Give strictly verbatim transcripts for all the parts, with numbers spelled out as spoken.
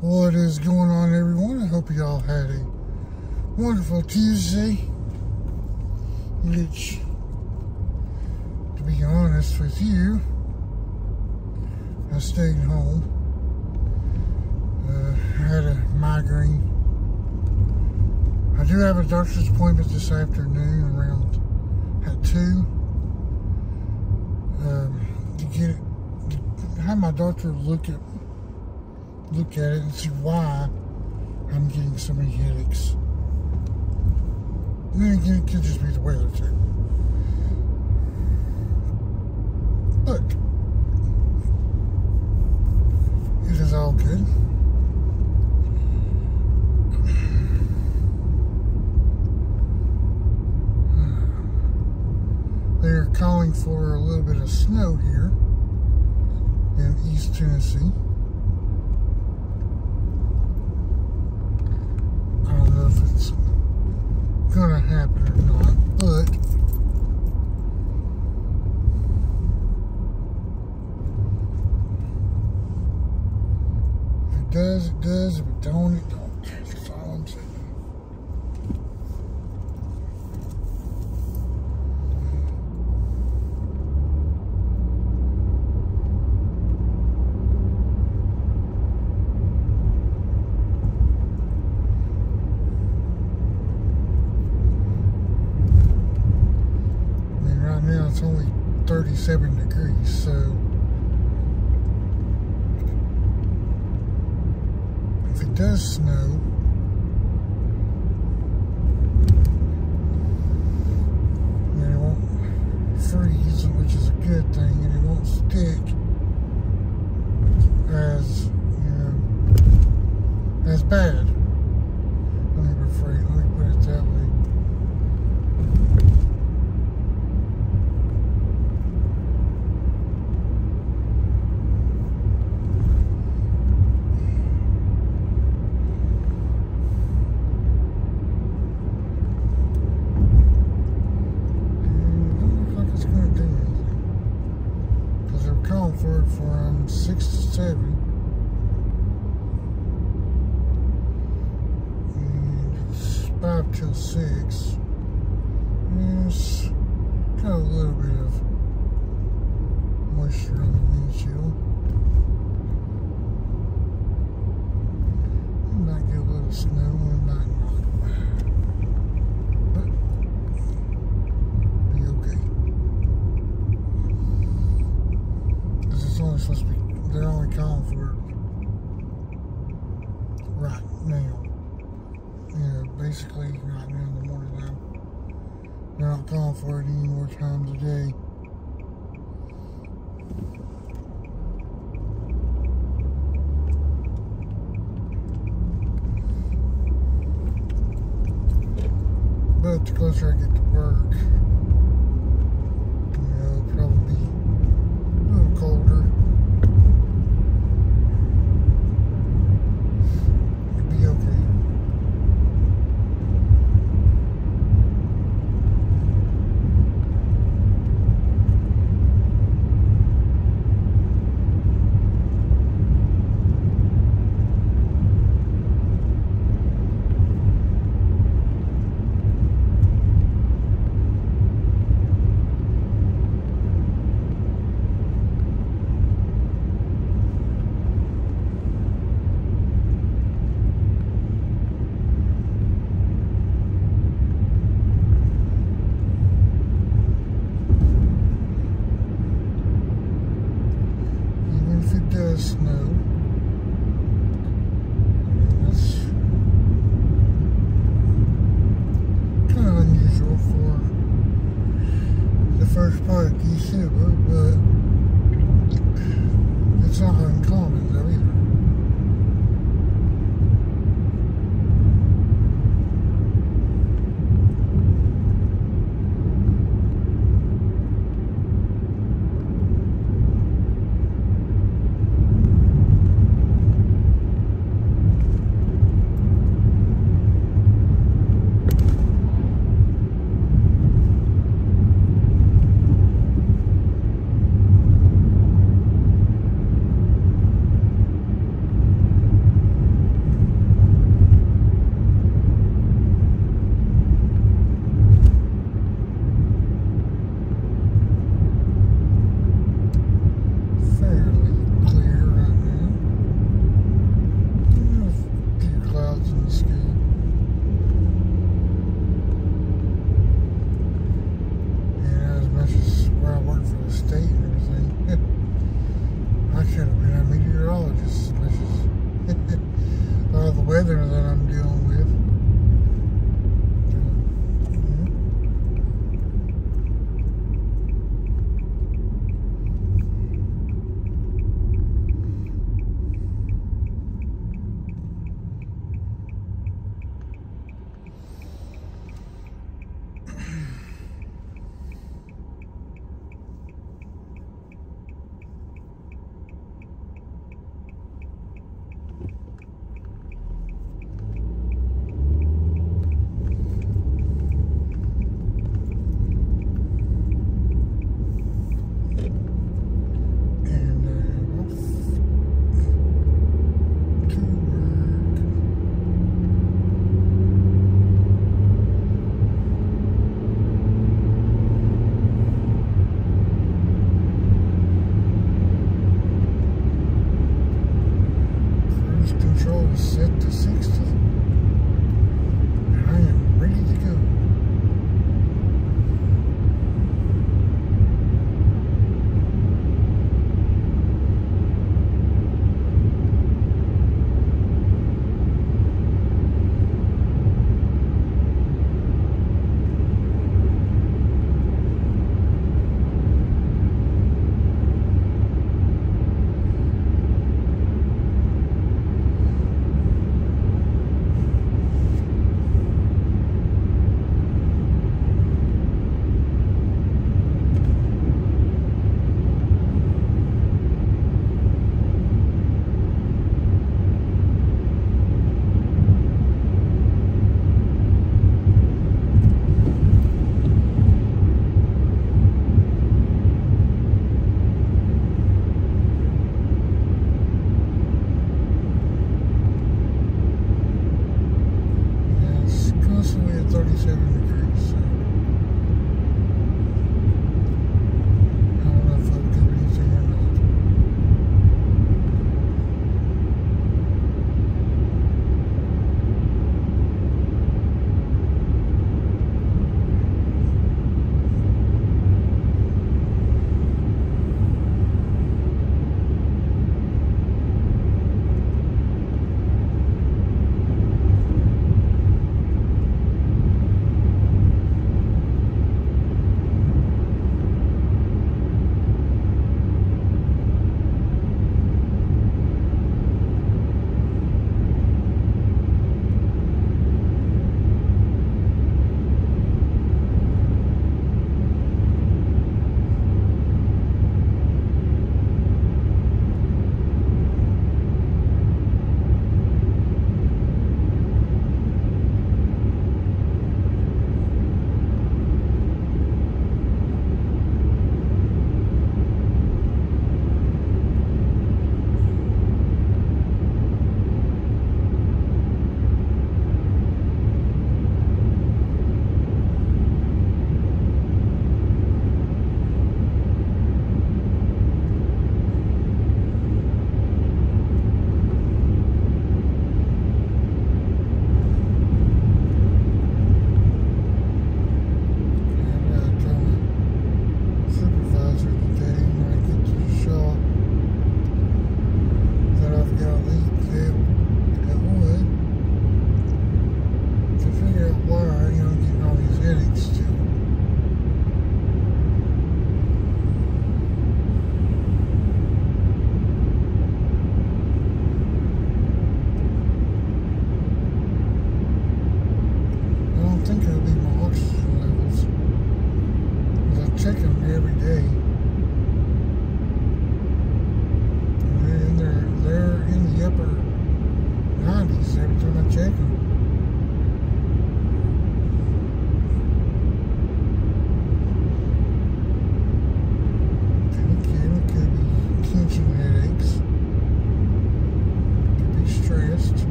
What is going on, everyone? I hope you all had a wonderful Tuesday. Which, to be honest with you, I stayed home. Uh, I had a migraine. I do have a doctor's appointment this afternoon around at two. Um, to get it, to have my doctor look at look at it and see why I'm getting so many headaches. And then again, it could just be the weather too. But it is all good. They're calling for a little bit of snow here in East Tennessee. I don't know if it's gonna happen or not, but if it does, it does. If it don't, it don't. That's all I'm saying. Now it's only thirty-seven degrees, so if it does snow, then it won't freeze, which is a good thing, and it won't stick as, you know, as bad. Let me rephrase, let me put it that way. For from six to seven, and it's five till six. There's got a little bit of moisture on the windshield. We might get a little snow, we might not, but be okay. It's only supposed to be, they're only calling for it right now. Yeah, basically right now in the morning time. They're not calling for it any more time today. But the closer I get to work, you know, it'll probably be a little colder. It'll be okay. Snow. That's kind of unusual for the first part of December, but it's not uncommon though either. that I'm dealing with. Set to sixty, and I am ready to go.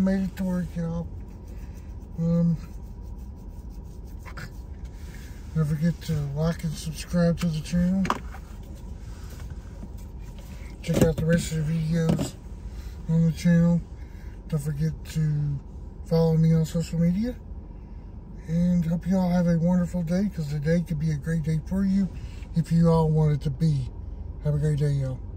made it to work, y'all. Um, don't forget to like and subscribe to the channel. Check out the rest of the videos on the channel. Don't forget to follow me on social media. And hope you all have a wonderful day, because the day could be a great day for you if you all want it to be. Have a great day, y'all.